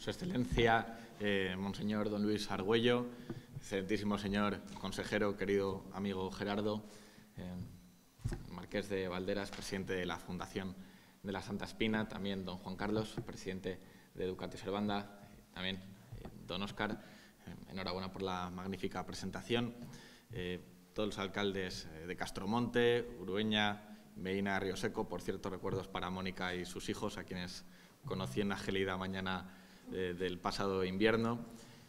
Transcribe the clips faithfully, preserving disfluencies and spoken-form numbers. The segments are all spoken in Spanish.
Su Excelencia, eh, Monseñor Don Luis Argüello, excelentísimo señor consejero, querido amigo Gerardo, eh, Marqués de Valderas, presidente de la Fundación de la Santa Espina, también don Juan Carlos, presidente de Educatio Servanda, eh, también eh, don Óscar, eh, enhorabuena por la magnífica presentación, eh, todos los alcaldes eh, de Castromonte, Urueña, Medina, Río Seco, por cierto, recuerdos para Mónica y sus hijos, a quienes conocí en la gélida mañana eh, del pasado invierno,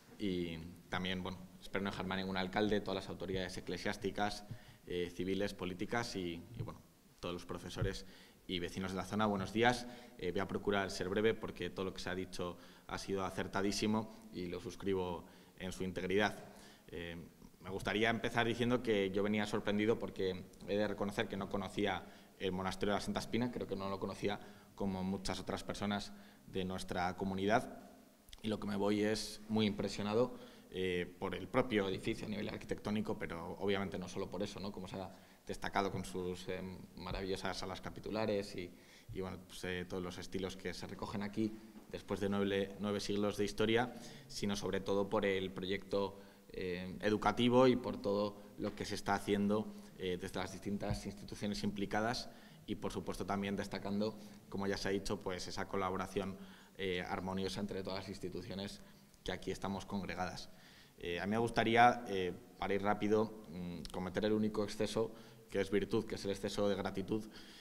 y también, bueno, espero no dejarme a ningún alcalde, todas las autoridades eclesiásticas, eh, civiles, políticas y, y, bueno, todos los profesores y vecinos de la zona. Buenos días. Eh, voy a procurar ser breve porque todo lo que se ha dicho ha sido acertadísimo y lo suscribo en su integridad. Eh, me gustaría empezar diciendo que yo venía sorprendido porque he de reconocer que no conocía el monasterio de la Santa Espina, creo que no lo conocía como muchas otras personas de nuestra comunidad, y lo que me voy es muy impresionado eh, por el propio edificio a nivel arquitectónico, pero obviamente no solo por eso, ¿no? Como se ha destacado con sus eh, maravillosas salas capitulares y, y bueno, pues, eh, todos los estilos que se recogen aquí después de nueve, nueve siglos de historia, sino sobre todo por el proyecto eh, educativo y por todo lo que se está haciendo eh, desde las distintas instituciones implicadas y, por supuesto, también destacando, como ya se ha dicho, pues esa colaboración eh, armoniosa entre todas las instituciones que aquí estamos congregadas. Eh, a mí me gustaría, eh, para ir rápido, mmm, cometer el único exceso que es virtud, que es el exceso de gratitud,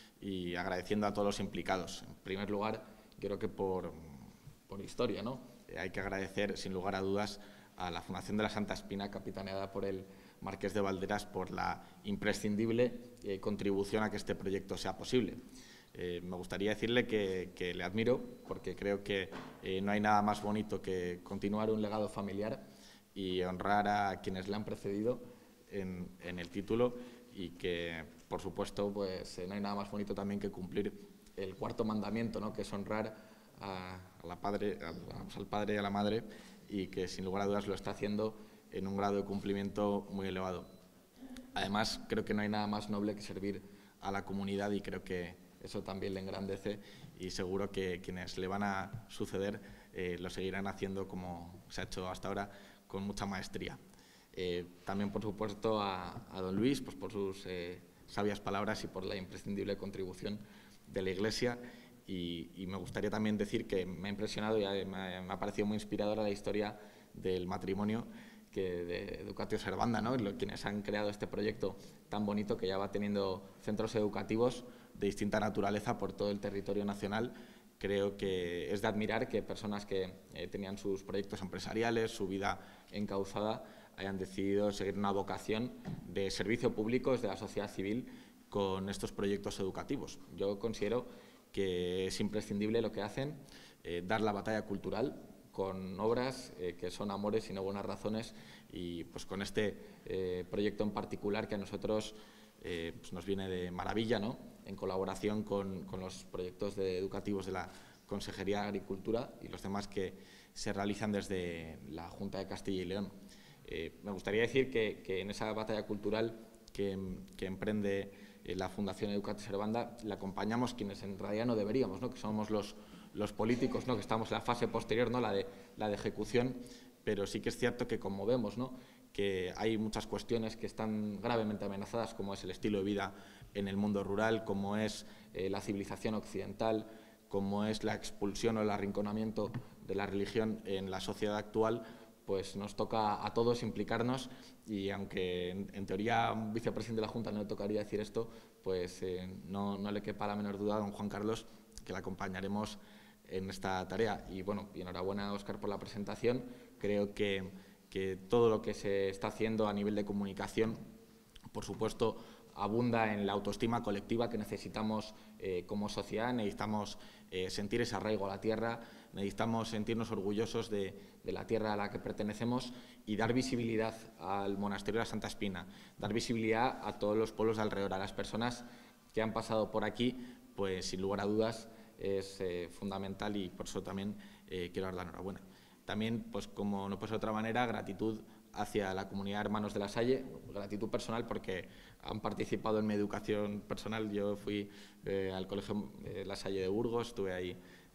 y agradeciendo a todos los implicados. En primer lugar, creo que por, por historia, ¿no? Eh, hay que agradecer, sin lugar a dudas, a la Fundación de la Santa Espina, capitaneada por el Marqués de Valderas, por la imprescindible eh, contribución a que este proyecto sea posible. Eh, me gustaría decirle que, que le admiro, porque creo que eh, no hay nada más bonito que continuar un legado familiar y honrar a quienes le han precedido en, en el título, y que, por supuesto, pues, eh, no hay nada más bonito también que cumplir el cuarto mandamiento, ¿no? Que es honrar a, a la padre, a, al padre y a la madre, y que, sin lugar a dudas, lo está haciendo en un grado de cumplimiento muy elevado. Además, creo que no hay nada más noble que servir a la comunidad, y creo que eso también le engrandece, y seguro que quienes le van a suceder eh, lo seguirán haciendo como se ha hecho hasta ahora, con mucha maestría. Eh, también, por supuesto, a, a don Luis, pues, por sus eh, sabias palabras y por la imprescindible contribución de la Iglesia. Y, y me gustaría también decir que me ha impresionado y me ha, me ha parecido muy inspiradora la historia del matrimonio que de Educatio Servanda, ¿no? Quienes han creado este proyecto tan bonito que ya va teniendo centros educativos de distinta naturaleza por todo el territorio nacional. Creo que es de admirar que personas que eh, tenían sus proyectos empresariales, su vida encauzada, hayan decidido seguir una vocación de servicio público desde la sociedad civil con estos proyectos educativos. Yo considero que es imprescindible lo que hacen, eh, dar la batalla cultural con obras eh, que son amores y no buenas razones, y pues con este eh, proyecto en particular que a nosotros eh, pues nos viene de maravilla, ¿no? En colaboración con, con los proyectos de educativos de la Consejería de Agricultura y los demás que se realizan desde la Junta de Castilla y León. Eh, me gustaría decir que, que en esa batalla cultural que, que emprende eh, la Fundación Educatio Servanda la acompañamos quienes en realidad no deberíamos, ¿no? Que somos los, los políticos, ¿no? Que estamos en la fase posterior, ¿no? la, de, la de ejecución, pero sí que es cierto que, como vemos, ¿no? Que hay muchas cuestiones que están gravemente amenazadas, como es el estilo de vida en el mundo rural, como es eh, la civilización occidental, como es la expulsión o el arrinconamiento de la religión en la sociedad actual. Pues nos toca a todos implicarnos, y aunque en, en teoría a un vicepresidente de la Junta no le tocaría decir esto, pues eh, no, no le quepa la menor duda a don Juan Carlos que le acompañaremos en esta tarea. Y bueno, y enhorabuena, Óscar, por la presentación. Creo que, que todo lo que se está haciendo a nivel de comunicación, por supuesto, abunda en la autoestima colectiva que necesitamos eh, como sociedad. Necesitamos eh, sentir ese arraigo a la tierra, necesitamos sentirnos orgullosos de, de la tierra a la que pertenecemos, y dar visibilidad al monasterio de la Santa Espina, dar visibilidad a todos los pueblos de alrededor, a las personas que han pasado por aquí, pues sin lugar a dudas es eh, fundamental, y por eso también eh, quiero dar la enhorabuena. También, pues como no puede ser de otra manera, gratitud hacia la comunidad de Hermanos de la Salle, gratitud personal porque han participado en mi educación personal. Yo fui eh, al Colegio eh, La Salle de Burgos, estuve ahí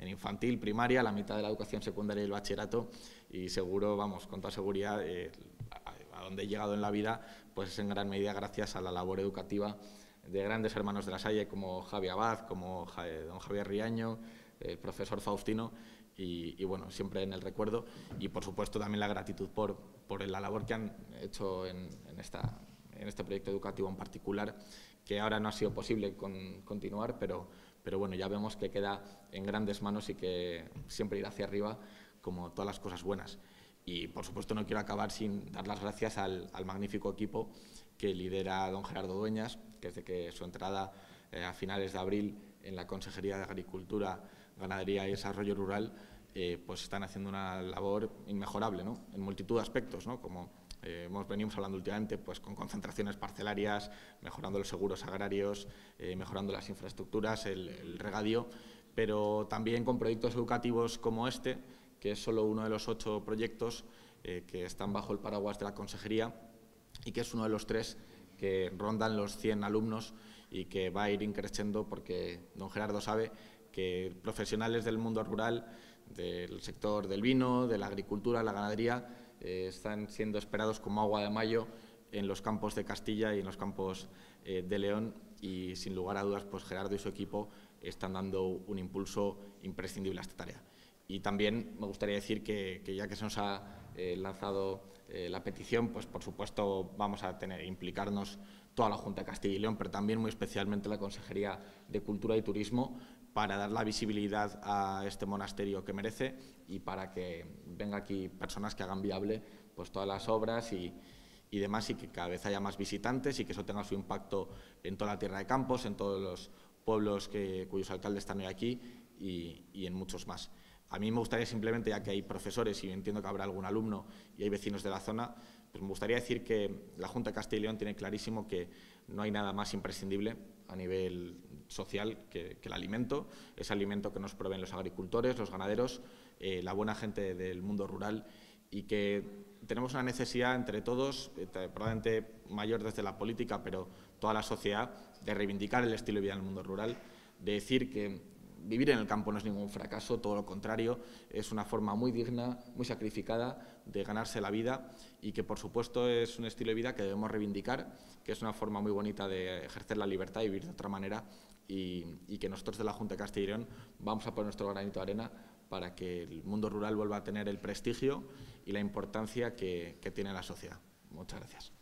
en infantil, primaria, la mitad de la educación secundaria y el bachillerato, y seguro, vamos, con toda seguridad, eh, a, a donde he llegado en la vida, pues es en gran medida gracias a la labor educativa de grandes hermanos de La Salle como Javi Abad, como don Javier Riaño, el profesor Faustino, y, y bueno, siempre en el recuerdo, y por supuesto también la gratitud por, por la labor que han hecho en, en, esta, en este proyecto educativo en particular, que ahora no ha sido posible con, continuar, pero, pero bueno, ya vemos que queda en grandes manos y que siempre irá hacia arriba, como todas las cosas buenas. Y por supuesto no quiero acabar sin dar las gracias al, al magnífico equipo que lidera don Gerardo Dueñas, que desde que su entrada eh, a finales de abril en la Consejería de Agricultura, Ganadería y Desarrollo Rural, eh, pues están haciendo una labor inmejorable, ¿no?, en multitud de aspectos, ¿no?, como eh, hemos venimos hablando últimamente, pues con concentraciones parcelarias, mejorando los seguros agrarios, eh, mejorando las infraestructuras, el, el regadío, pero también con proyectos educativos como este, que es solo uno de los ocho proyectos eh, que están bajo el paraguas de la Consejería y que es uno de los tres que rondan los cien alumnos y que va a ir increciendo porque don Gerardo sabe que profesionales del mundo rural, del sector del vino, de la agricultura, la ganadería, eh, están siendo esperados como agua de mayo en los campos de Castilla y en los campos eh, de León, y sin lugar a dudas pues Gerardo y su equipo están dando un impulso imprescindible a esta tarea. Y también me gustaría decir que, que ya que se nos ha eh, lanzado eh, la petición, pues por supuesto vamos a tener implicarnos toda la Junta de Castilla y León, pero también muy especialmente la Consejería de Cultura y Turismo, para dar la visibilidad a este monasterio que merece y para que venga aquí personas que hagan viable pues todas las obras y, y demás, y que cada vez haya más visitantes y que eso tenga su impacto en toda la tierra de Campos, en todos los pueblos que, cuyos alcaldes están hoy aquí y, y en muchos más. A mí me gustaría simplemente, ya que hay profesores y entiendo que habrá algún alumno y hay vecinos de la zona, pues me gustaría decir que la Junta de Castilla y León tiene clarísimo que no hay nada más imprescindible a nivel social que, que el alimento, ese alimento que nos proveen los agricultores, los ganaderos, eh, la buena gente del mundo rural, y que tenemos una necesidad entre todos, eh, probablemente mayor desde la política, pero toda la sociedad, de reivindicar el estilo de vida en el mundo rural, de decir que vivir en el campo no es ningún fracaso, todo lo contrario, es una forma muy digna, muy sacrificada de ganarse la vida, y que por supuesto es un estilo de vida que debemos reivindicar, que es una forma muy bonita de ejercer la libertad y vivir de otra manera, y, y que nosotros de la Junta de Castilla y León vamos a poner nuestro granito de arena para que el mundo rural vuelva a tener el prestigio y la importancia que, que tiene en la sociedad. Muchas gracias.